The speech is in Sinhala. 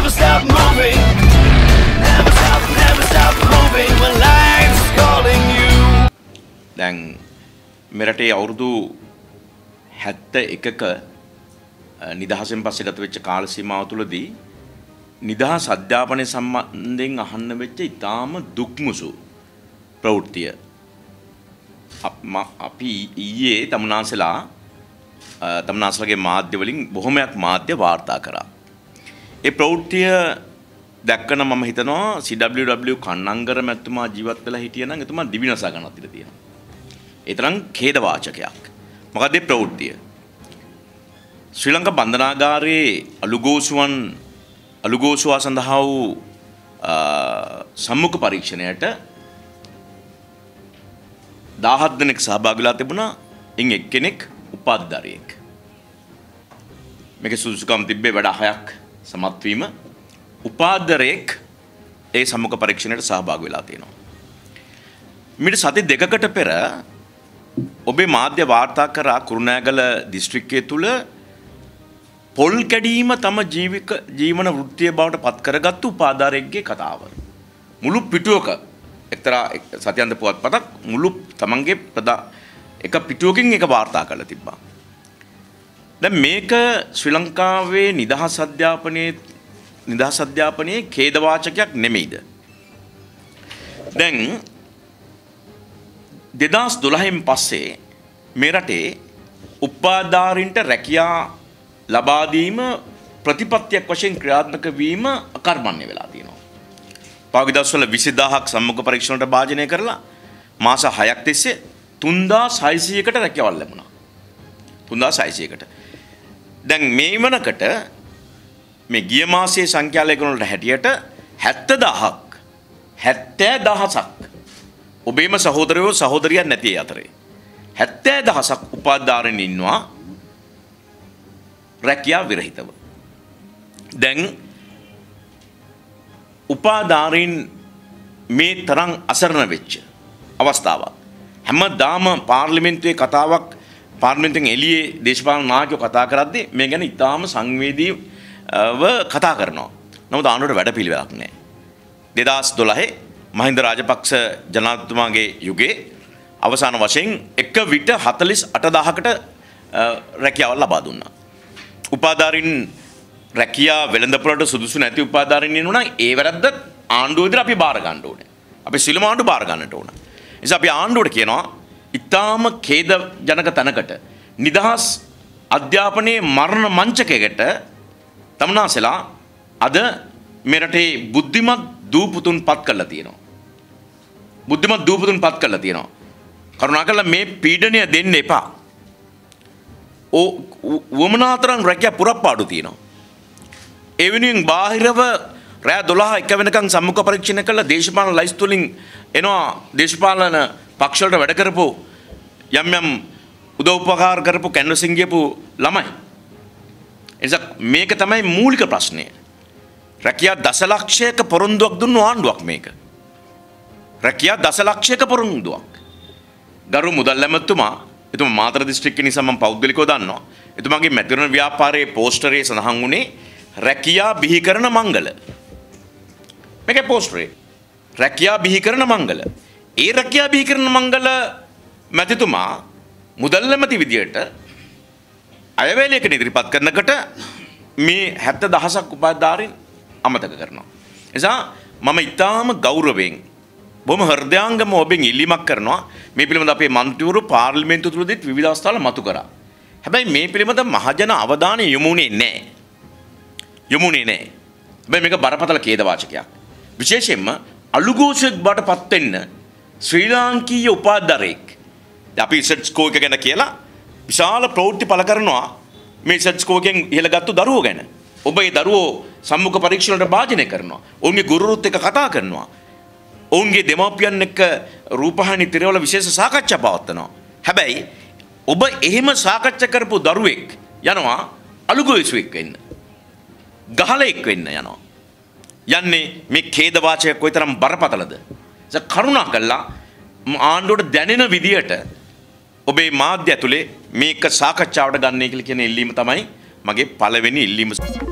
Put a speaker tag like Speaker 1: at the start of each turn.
Speaker 1: never stop moving. Never stop moving when life's calling you.
Speaker 2: දැන් මෙරටේ අවුරුදු 71ක නිදහසෙන් පස්සේ ගත වෙච්ච කාල සීමාව තුළදී නිදහස් අධ්‍යාපනය සම්බන්ධයෙන් අහන්න වෙච්ච ඉතාම දුක්මුසු ප්‍රවෘත්තිය අපි ඊයේ තමුන්නාන්සලාගේ මාධ්‍ය වලින් බොහොමයක් මාධ්‍ය වාර්තා කරා. ඒ ප්‍රවෘත්තිය දැක්කම මම හිතනවා CWW කන්නංගර මැතිතුමා ජීවත් වෙලා හිටියනම් එතුමා දිවිනසා ගන්නත් ඉඩ තියෙනවා. ඒ තරම් ඛේදවාචකයක්. මොකද මේ ප්‍රවෘත්තිය ශ්‍රී ලංකා බන්ධනාගාරයේ අලුගෝසුවා සඳහා වූ සම්මුඛ පරීක්ෂණයට 17 දෙනෙක් සහභාගී වෙලා තිබුණා. ඉන් එක්කෙනෙක් උපාධිධාරියෙක්. මේකේ සුදුසුකම් තිබ්බේ වැඩ 6ක් සමත් වීම. උපාධිධාරියෙක් ඒ සම්මුඛ පරීක්ෂණයට සහභාගී වෙලා තියෙනවා. මිට සති දෙකකට පෙර ඔබේ මාධ්‍ය වාර්තා කරා කුරුණෑගල දිස්ත්‍රික්කයේ තුල පොල් කැඩීම තම ජීවන වෘත්තිය බවට පත් කරගත්තු උපාධාරයෙක්ගේ කතාව. මුළු පිටුවක එක්තරා සත්‍යන්ත පුවත්පතක් මුළු තමන්ගේ එක පිටුවකින් එක වාර්තා කරලා තිබ්බා. දැන් මේක ශ්‍රී ලංකාවේ නිදහස් අධ්‍යාපනයේ ඛේදවාචකයක් නෙමෙයිද? දැන් 2012න් පස්සේ මේ රටේ උපාධාරින්ට රැකියා ලබා දීම ප්‍රතිපත්තියක් වශයෙන් ක්‍රියාත්මක වීම අකර්මණ්‍ය වෙලා තියෙනවා. පහුගිය දවස්වල 20000ක් සම්මුඛ පරීක්ෂණවලට භාජනය කරලා මාස 6ක් තිස්සේ 3600කට රැකියාවල් ලැබුණා. 3600කට. දැන් මේ වනකට මේ ගිය මාසයේ සංඛ්‍යාලයක වලට හැටියට 70000ක් ඔබේම සහෝදරයෝ සහෝදරියන් නැති අතරේ 70000ක් උපාධාරින් ඉන්නවා රැකියා විරහිතව. දැන් උපාධාරීන් මේ තරම් අසරණ වෙච්ච අවස්ථාවක්. හැමදාම පාර්ලිමේන්තුවේ කතාවක් පාර්ලිමේන්තුවෙන් එළියේ දේශපාලන නායකයෝ කතා කරද්දී මේ ගැන ඉතාම සංවේදීව කතා කරනවා. නමුත් ආණ්ඩුවට වැඩපිළිවෙලක් නැහැ. 2012 මහින්ද රාජපක්ෂ ජනාධිපතිතුමාගේ යුගයේ අවසාන වශයෙන් එක විට 48000කට රැකියාවල් ලබා දුන්නා. උපාධාරින් රැකියා වෙළඳපොළට සුදුසු නැති උපාධාරින් ඉන්නවා නම් ඒ වැරද්ද ආණ්ඩුව විදිහට අපි බාර ගන්න ඕනේ. අපි සිළුම ආණ්ඩුව බාර ගන්නට ඕන. ඒ නිසා අපි ආණ්ඩුවට කියනවා ඊටාම ඛේදජනක තැනකට නිදහස් අධ්‍යාපනයේ මරණ මංචකයකට තමුන්නාන්සලා අද මේ රටේ බුද්ධිමත් දූපුතුන් පත් කරලා තියෙනවා. බුද්ධිමත් දූපුතුන් පත් කරලා තියෙනවා. කරුණාකරලා මේ පීඩනය දෙන්න එපා. වමනාතරන් රැකියා පුරප්පාඩු තියෙනවා. ඒ වෙනුවෙන් බාහිරව රෑ 12 එක වෙනකන් සම්මුඛ පරීක්ෂණ කළා දේශපාලන ලයිස්තු වලින් එනවා දේශපාලන පක්ෂ වලට වැඩ කරපු යම් උදව් උපකාර කරපු කැන්වසින් ගියපු ළමයි. එනිසා මේක තමයි මූලික ප්‍රශ්නය. රැකියා දසලක්ෂයක පොරොන්දුවක් දුන්නු ආණ්ඩුවක් මේක. රැකියා දසලක්ෂයක පොරොන්දුවක්. ගරු මුදල් ඇමතුමා එතුමා මාතර දිස්ත්‍රික්කයේ නිසා මම පෞද්ගලිකව දන්නවා. එතුමාගේ මැතිවරණ ව්‍යාපාරයේ පෝස්ටරේ සඳහන් වුණේ රැකියා බිහිකරන මංගල. මේකේ පෝස්ටරේ රැකියා බිහිකරන මංගල. ඒ රැකියා බිහිකරන මංගල මැතිතුමා මුදල් ඇමති විදියට අයවැයලයකට ඉදිරිපත් කරනකොට මේ 70000ක් උපාධාරීන් අමතක කරනවා. එසා මම ඊටාම ගෞරවයෙන් බොහොම හෘදයාංගම ඔබෙන් ඉල්ලීමක් කරනවා මේ පිළිබඳ අපේ මන්ත්‍රීවරු පාර්ලිමේන්තුව තුලදීත් විවිධ අවස්ථාවල මතු කරා. හැබැයි මේ පිළිබඳ මහජන අවධානය යොමුුනේ නැහැ. හැබැයි මේක බරපතල ඛේදවාචකයක්. විශේෂයෙන්ම අලුගෝසුවෙක් බවට පත් වෙන්න ශ්‍රී ලාංකීය උපාධාරයෙක්. අපි රිසර්ච් ස්කෝර් එක ගැන කියලා විශාල ප්‍රවෘත්ති පළ කරනවා මේ රිසර්ච් ස්කෝර් එකෙන් ඉහළගත්තු දරුවෝ ගැන. ඔබ ඒ දරුවෝ සම්මුඛ පරීක්ෂණවලට භාජනය කරනවා. ඔවුන්ගේ ගුරුවරුත් එක්ක කතා කරනවා. ඔවුන්ගේ දෙමව්පියන් එක්ක රූපහානි තිරවල විශේෂ සාකච්ඡා පවත්වනවා. හැබැයි ඔබ එහෙම සාකච්ඡා කරපු දරුවෙක් යනවා අලුගෝසුවෙක් වෙන්න. ගහලෙක් වෙන්න යනවා. යන්නේ මේ ඛේදවාචකයක් කොයිතරම් බරපතලද? කරුණාකරලා ආණ්ඩුවට දැනෙන විදියට ඔබේ මාධ්‍ය ඇතුලේ මේක සාකච්ඡාවට ගන්නයි කියලා කියන ඉල්ලීම තමයි මගේ පළවෙනි ඉල්ලීම.